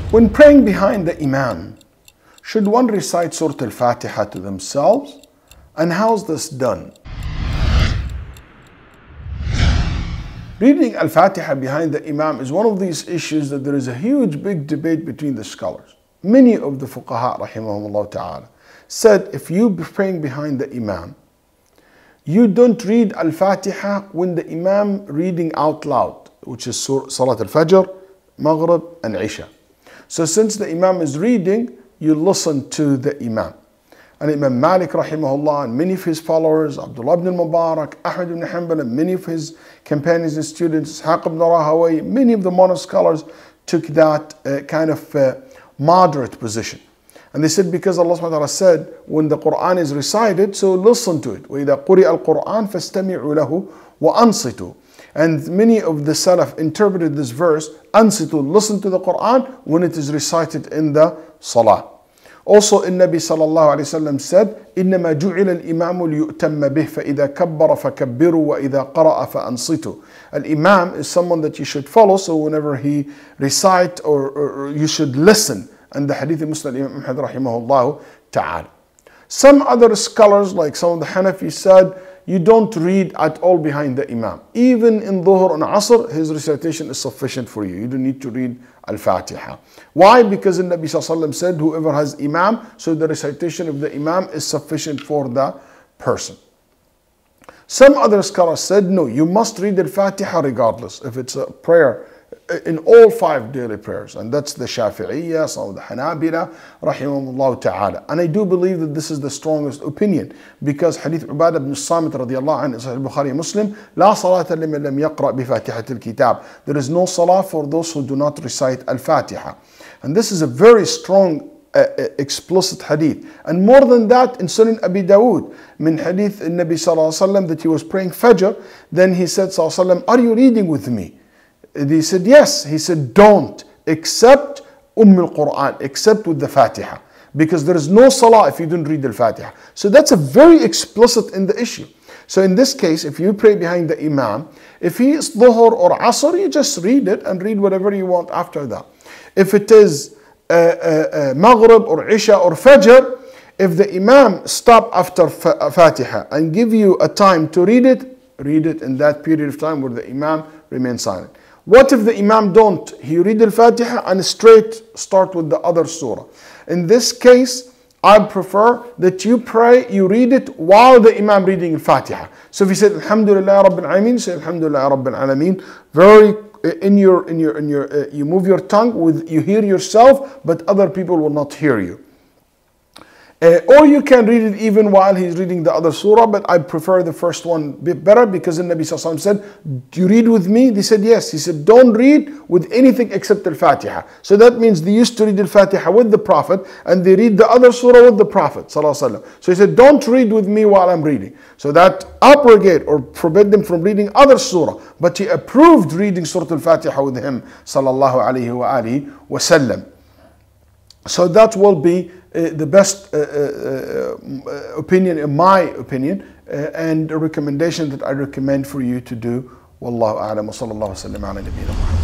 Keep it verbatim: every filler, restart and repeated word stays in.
When praying behind the Imam, should one recite Surah Al-Fatiha to themselves? And how's this done? Reading Al-Fatiha behind the Imam is one of these issues that there is a huge big debate between the scholars. Many of the fuqaha rahimahumullah ta'ala said if you be praying behind the Imam, you don't read Al-Fatiha when the Imam reading out loud, which is Salat Al-Fajr, Maghrib and Isha. So since the Imam is reading, you listen to the Imam. And Imam Malik rahimahullah and many of his followers, Abdullah ibn Mubarak, Ahmad ibn Hanbal and many of his companions and students, Ishaq ibn Rahawayh, many of the modern scholars took that uh, kind of uh, moderate position. And they said because Allah subhanahu wa ta'ala said when the Quran is recited, so listen to it. وَإِذَا قُرِئَ الْقُرْآنِ فَاسْتَمِعُوا لَهُ وَأَنصِتُوا. And many of the Salaf interpreted this verse, أنصتوا, listen to the Quran when it is recited in the Salah. Also, in Nabi sallallahu alayhi wa sallam said, إِنَّمَا جُعِلَ الْإِمَامُ لِيُؤْتَمَّ بِهِ فَإِذَا كَبَّرَ فَكَبِّرُوا وَإِذَا قَرَأَ فَأَنصِتُوا. Al-Imam is someone that you should follow, so whenever he recite or, or, or you should listen. And the hadith of Muslim Imam Ahmad rahimahullah ta'ala. Some other scholars, like some of the Hanafi, said, you don't read at all behind the Imam. Even in Dhuhr and Asr, his recitation is sufficient for you. You don't need to read Al-Fatiha. Why? Because the Nabi sallallahu alayhi wa sallam said, whoever has Imam, so the recitation of the Imam is sufficient for the person. Some other scholars said, no, you must read Al-Fatiha regardless, if it's a prayer in all five daily prayers. And that's the Shafi'iyya, some of the Hanabila, rahimahumullah ta'ala. And I do believe that this is the strongest opinion, because Hadith Ubadah ibn Samit radiallahu anhu, Sahih Bukhari Muslim, La salata liman lam yaqra bi fatihatil kitab. There is no salah for those who do not recite Al-Fatiha. And this is a very strong uh, explicit hadith. And more than that, in Sunan Abi Dawood, min hadith in Nabi sallallahu alayhi wa sallam, that he was praying Fajr, then he said sallallahu alayhi wa sallam, are you reading with me? And he said, yes. He said, don't, except Umm al-Quran, except with the Fatiha. Because there is no salah if you don't read the Fatiha. So that's a very explicit in the issue. So in this case, if you pray behind the Imam, if he is Dhuhr or Asr, you just read it and read whatever you want after that. If it is uh, uh, uh, Maghrib or Isha or Fajr, if the Imam stop after Fatiha and give you a time to read it, read it in that period of time where the Imam remains silent. What if the Imam don't? He read Al-Fatiha and straight start with the other surah. In this case, I prefer that you pray, you read it while the Imam reading Al-Fatiha. So if you said Alhamdulillah Rabbil Alameen, say Alhamdulillah Rabbil Alameen. Very in your in your in your uh, you move your tongue with you hear yourself, but other people will not hear you. Uh, or you can read it even while he's reading the other surah, but I prefer the first one bit better, because the Nabi sallallahu alaihi wasallam said, do you read with me? They said yes. He said, don't read with anything except Al-Fatiha. So that means they used to read Al-Fatiha with the Prophet, and they read the other surah with the Prophet sallallahu alaihi wasallam. So he said, don't read with me while I'm reading. So that abrogate or forbid them from reading other surah, but he approved reading Surah Al-Fatiha with him sallallahu alaihi wa alihi wasallam. So that will be Uh, the best uh, uh, uh, opinion, in my opinion, uh, and a recommendation that I recommend for you to do. Wallahu a'lam wa sallallahu wa sallam ala nabiyyina Muhammad.